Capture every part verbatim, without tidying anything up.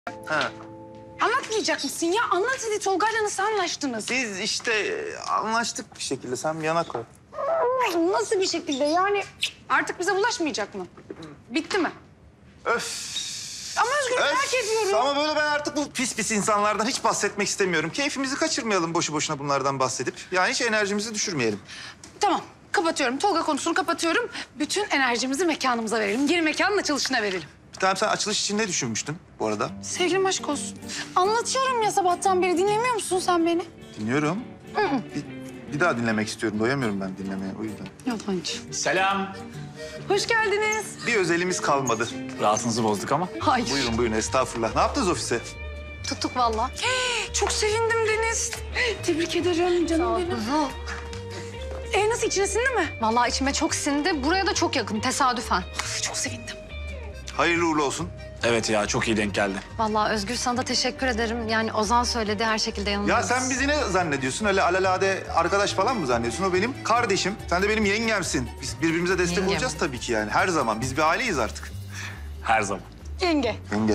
Ha. Anlatmayacak mısın ya? Anlat hadi, Tolga'yla nasıl anlaştınız? Biz işte e, anlaştık bir şekilde. Sen bir yana koy. Nasıl bir şekilde yani? Artık bize bulaşmayacak mı? Bitti mi? Öf. Ama Özgür Öf. merak ediyorum. Ama böyle ben artık bu pis pis insanlardan hiç bahsetmek istemiyorum. Keyfimizi kaçırmayalım boşu boşuna bunlardan bahsedip. Yani hiç enerjimizi düşürmeyelim. Tamam, kapatıyorum. Tolga konusunu kapatıyorum. Bütün enerjimizi mekanımıza verelim. Geri mekanın açılışına verelim. Tamam, sen açılış için ne düşünmüştün bu arada? Sevgilim aşk olsun. Anlatıyorum ya sabahtan beri. Dinlemiyor musun sen beni? Dinliyorum. Bir, bir daha dinlemek istiyorum. Doyamıyorum ben dinlemeye o yüzden. Yalancı. Selam. Hoş geldiniz. Bir özelimiz kalmadı. Rahatınızı bozduk ama. Hayır. Buyurun buyurun, estağfurullah. Ne yaptınız ofise? Tuttuk vallahi. Çok sevindim Deniz. Tebrik ederim canım benim. Kuzu. E nasıl, içine sindi mi? Vallahi içime çok sindi. Buraya da çok yakın tesadüfen. Of, çok sevindim. Hayırlı uğurlu olsun. Evet ya, çok iyi denk geldi. Vallahi Özgür, sana da teşekkür ederim. Yani Ozan söyledi, her şekilde yanındayız. Ya sen bizi ne zannediyorsun? Öyle alelade arkadaş falan mı zannediyorsun? O benim kardeşim. Sen de benim yengemsin. Biz birbirimize destek Yengem. olacağız tabii ki yani. Her zaman. Biz bir aileyiz artık. Her zaman. Yenge. Yenge.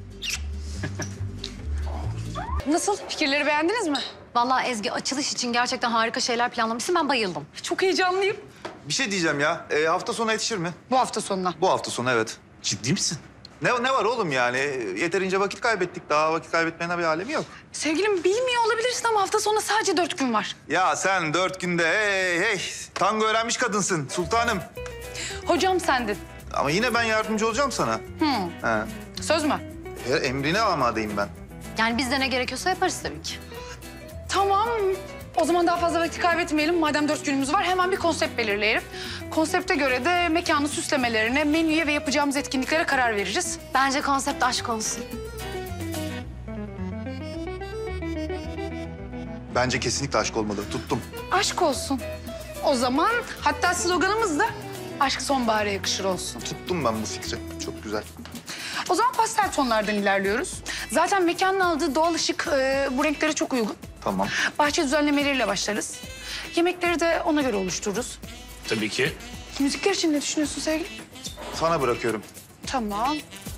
Nasıl? Fikirleri beğendiniz mi? Vallahi Ezgi, açılış için gerçekten harika şeyler planlamışsın. Ben bayıldım. Çok heyecanlıyım. Bir şey diyeceğim ya. Ee, hafta sonu yetişir mi? Bu hafta sonuna. Bu hafta sonu evet. Ciddi misin? Ne, ne var oğlum yani? Yeterince vakit kaybettik. Daha vakit kaybetmenin bir alemi yok. Sevgilim, bilmiyor olabilirsin ama hafta sonuna sadece dört gün var. Ya sen dört günde hey hey tango öğrenmiş kadınsın sultanım. Hocam sendin. Ama yine ben yardımcı olacağım sana. Hmm. He. Söz mü? Ya, emrine amadeyim ben. Yani biz de ne gerekiyorsa yaparız tabii ki. Tamam. O zaman daha fazla vakit kaybetmeyelim. Madem dört günümüz var, hemen bir konsept belirleyelim. Konsepte göre de mekanın süslemelerine, menüye ve yapacağımız etkinliklere karar veririz. Bence konsept aşk olsun. Bence kesinlikle aşk olmalı. Tuttum. Aşk olsun. O zaman hatta sloganımız da aşk sonbahara yakışır olsun. Tuttum ben bu fikri. Çok güzel. O zaman pastel tonlardan ilerliyoruz. Zaten mekanın aldığı doğal ışık e, bu renklere çok uygun. Tamam. Bahçe düzenlemeleriyle başlarız. Yemekleri de ona göre oluştururuz. Tabii ki. Müzikler için ne düşünüyorsun sevgilim? Sana bırakıyorum. Tamam.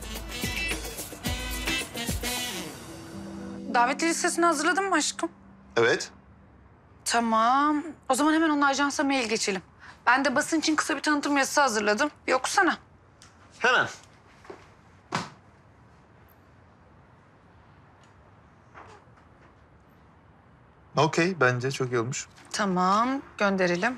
Davetli listesini hazırladın mı aşkım? Evet. Tamam. O zaman hemen onun ajansa mail geçelim. Ben de basın için kısa bir tanıtım yazısı hazırladım. Bir okusana. Hemen. Okey, bence çok iyi olmuş. Tamam, gönderelim.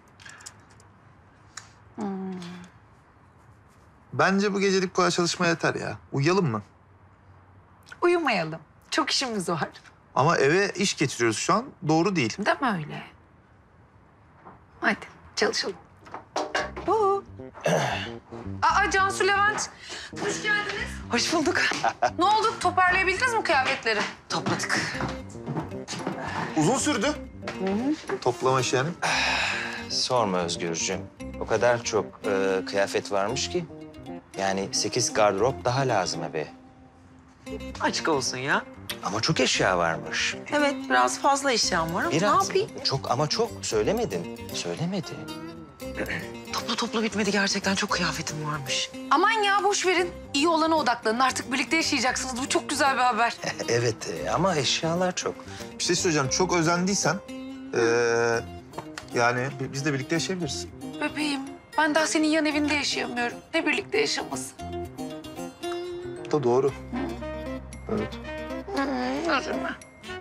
Bence bu gecelik bu kadar çalışma yeter ya. Uyuyalım mı? Uyumayalım. Çok işimiz var. Ama eve iş getiriyoruz şu an. Doğru değil. Değil mi öyle? Hadi çalışalım. Bu. Aa, Cansu, Levent. Hoş geldiniz. Hoş bulduk. Ne oldu? Toparlayabildiniz mi kıyafetleri? Topladık. Uzun sürdü. Toplama işi yani. Sorma Özgürcüğüm. O kadar çok e, kıyafet varmış ki. Yani sekiz gardırop daha lazım eve. Açık olsun ya. Ama çok eşya varmış. Evet, biraz fazla eşyam var ama Biraz. ne yapayım? Çok ama çok. Söylemedin. Söylemedi. Toplu toplu bitmedi gerçekten. Çok kıyafetim varmış. Aman ya, boş verin. İyi olana odaklanın. Artık birlikte yaşayacaksınız. Bu çok güzel bir haber. Evet e, ama eşyalar çok. Bir şey söyleyeceğim. Çok özendiysen... eee, yani bi- biz de birlikte yaşayabiliriz. Bebeğim, ben daha senin yan evinde yaşayamıyorum. Ne birlikte yaşaması. Bu da doğru. Evet. Üzülme.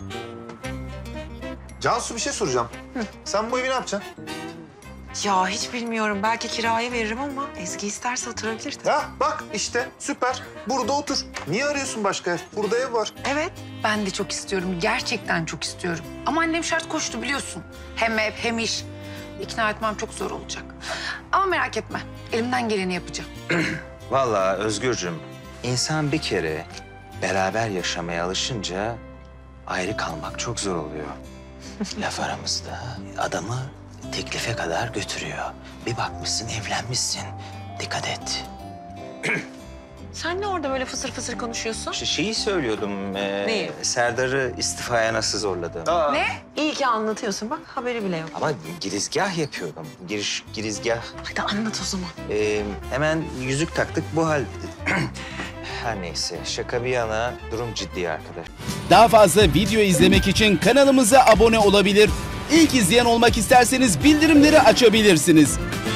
Cansu, bir şey soracağım. Sen bu evi ne yapacaksın? Ya hiç bilmiyorum. Belki kiraya veririm ama Ezgi isterse oturabilir de. Ha bak işte süper. Burada otur. Niye arıyorsun başka ev? Burada ev var. Evet. Ben de çok istiyorum. Gerçekten çok istiyorum. Ama annem şart koştu biliyorsun. Hem ev hem iş. İkna etmem çok zor olacak. Ama merak etme. Elimden geleni yapacağım. Vallahi Özgürcüğüm, insan bir kere beraber yaşamaya alışınca ayrı kalmak çok zor oluyor. Laf aramızda adamı teklife kadar götürüyor. Bir bakmışsın evlenmişsin. Dikkat et. Sen ne orada böyle fısır fısır konuşuyorsun? İşte şeyi söylüyordum. E, Neyi? Serdar'ı istifaya nasıl zorladım. Ne? İyi ki anlatıyorsun. Bak haberi bile yok. Ama girizgah yapıyordum. Giriş, girizgah. Hadi anlat o zaman. E, hemen yüzük taktık bu hal... Her neyse, şaka bir yana durum ciddi arkadaş. Daha fazla video izlemek için kanalımıza abone olabilir. İlk izleyen olmak isterseniz bildirimleri açabilirsiniz.